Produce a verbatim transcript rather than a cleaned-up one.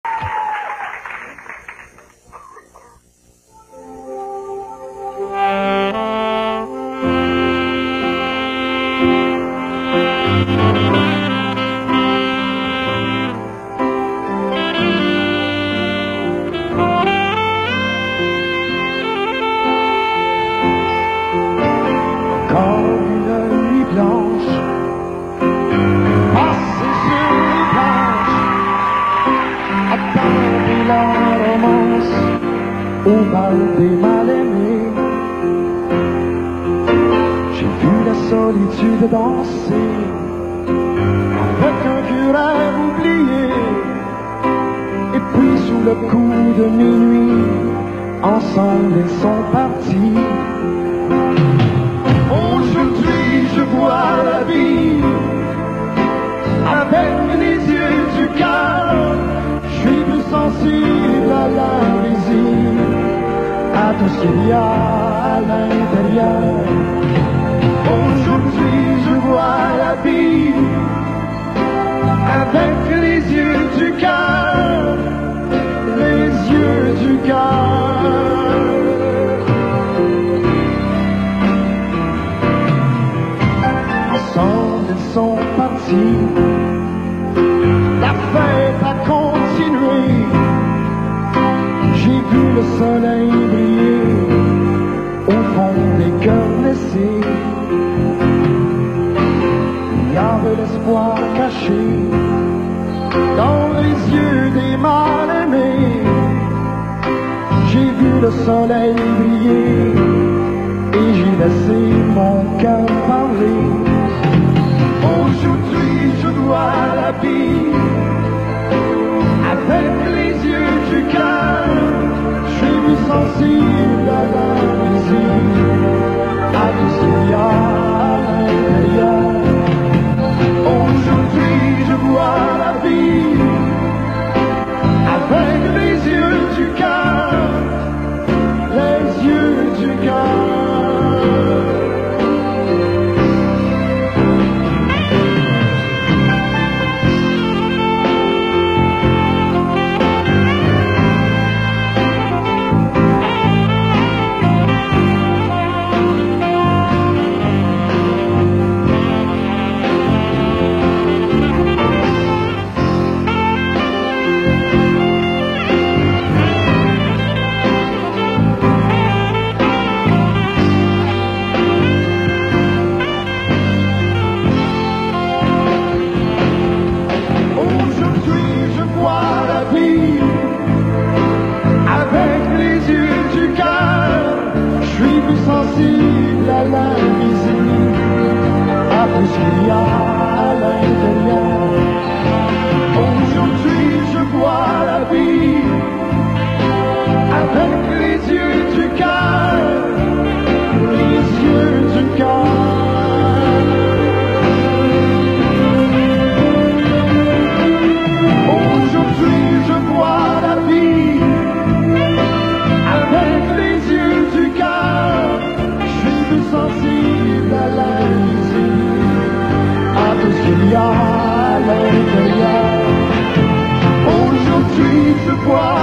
Au bal des mal-aimés, j'ai vu la solitude danser avec un cœur à oublier. Et puis sous le coup de minuit, ensemble ils sont partis. Aujourd'hui je vois la vie avec les yeux du cœur. Je suis plus sensible à la musique, à tout ce qu'il y a à l'intérieur. Aujourd'hui je vois la vie avec les yeux du cœur, les yeux du cœur. Ensemble ils sont partis, la fête a continué. J'ai vu le soleil briller au fond des cœurs blessés. Il y avait l'espoir caché dans les yeux des mal-aimés. J'ai vu le soleil briller et j'ai laissé mon cœur parler. Aujourd'hui je vois la vie avec les yeux du cœur. Je suis plus sensible à la musique, à tout ce qu'il y a à l'intérieur. Aujourd'hui je vois la vie avec les yeux du cœur, les yeux du cœur. Sensible à la musique, à tout ce qu'il y a à l'intérieur. Aujourd'hui je vois la vie avec les yeux du cœur, les yeux du cœur. Aujourd'hui je vois la vie avec les yeux du cœur. Sensible à la musique, à tout ce qu'il y a à l'intérieur. Aujourd'hui je vois